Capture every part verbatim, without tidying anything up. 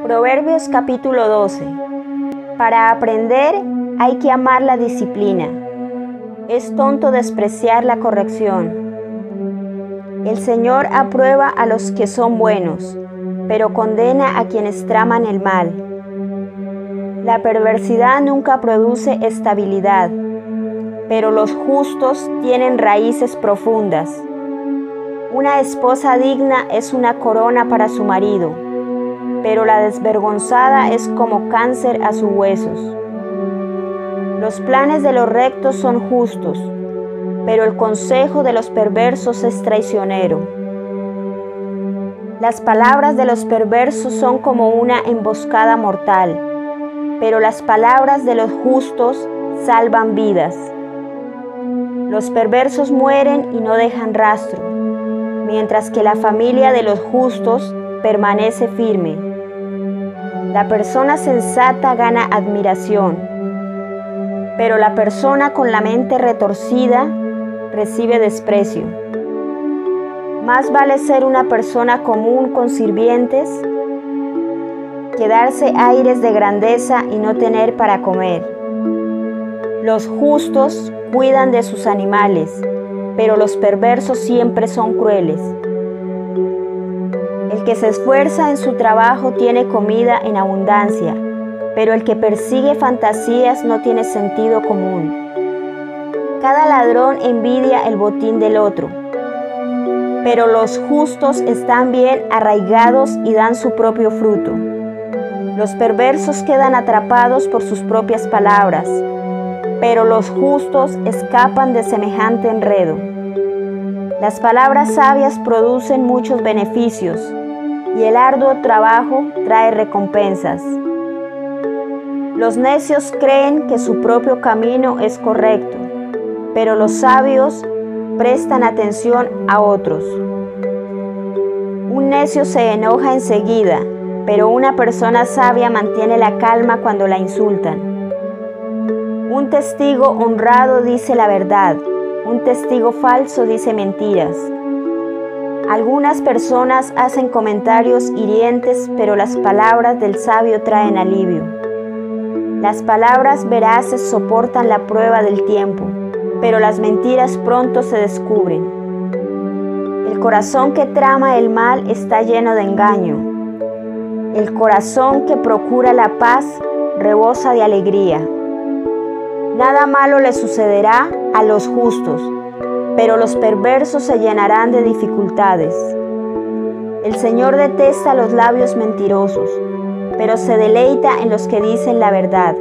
Proverbios capítulo doce. Para aprender hay que amar la disciplina. Es tonto despreciar la corrección. El Señor aprueba a los que son buenos, pero condena a quienes traman el mal. La perversidad nunca produce estabilidad, pero los justos tienen raíces profundas. Una esposa digna es una corona para su marido, pero la desvergonzada es como cáncer a sus huesos. Los planes de los rectos son justos, pero el consejo de los perversos es traicionero. Las palabras de los perversos son como una emboscada mortal, pero las palabras de los justos salvan vidas. Los perversos mueren y no dejan rastro, mientras que la familia de los justos permanece firme. La persona sensata gana admiración, pero la persona con la mente retorcida recibe desprecio. Más vale ser una persona común con sirvientes que darse aires de grandeza y no tener para comer. Los justos cuidan de sus animales, pero los perversos siempre son crueles. El que se esfuerza en su trabajo tiene comida en abundancia, pero el que persigue fantasías no tiene sentido común. Cada ladrón envidia el botín del otro, pero los justos están bien arraigados y dan su propio fruto. Los perversos quedan atrapados por sus propias palabras, pero los justos escapan de semejante enredo. Las palabras sabias producen muchos beneficios, y el arduo trabajo trae recompensas. Los necios creen que su propio camino es correcto, pero los sabios prestan atención a otros. Un necio se enoja enseguida, pero una persona sabia mantiene la calma cuando la insultan. Un testigo honrado dice la verdad, un testigo falso dice mentiras. Algunas personas hacen comentarios hirientes, pero las palabras del sabio traen alivio. Las palabras veraces soportan la prueba del tiempo, pero las mentiras pronto se descubren. El corazón que trama el mal está lleno de engaño. El corazón que procura la paz rebosa de alegría. Nada malo le sucederá a los justos, pero los perversos se llenarán de dificultades. El Señor detesta los labios mentirosos, pero se deleita en los que dicen la verdad.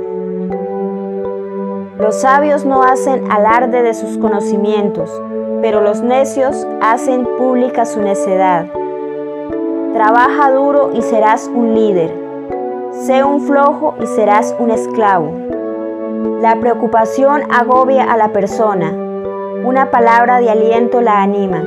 Los sabios no hacen alarde de sus conocimientos, pero los necios hacen pública su necedad. Trabaja duro y serás un líder. Sé un flojo y serás un esclavo. La preocupación agobia a la persona. Una palabra de aliento la anima.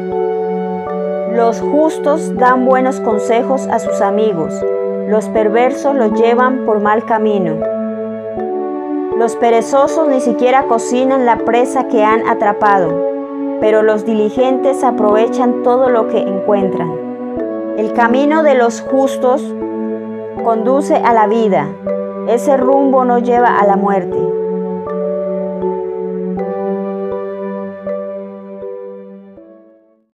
Los justos dan buenos consejos a sus amigos. Los perversos los llevan por mal camino. Los perezosos ni siquiera cocinan la presa que han atrapado, pero los diligentes aprovechan todo lo que encuentran. El camino de los justos conduce a la vida. Ese rumbo no lleva a la muerte.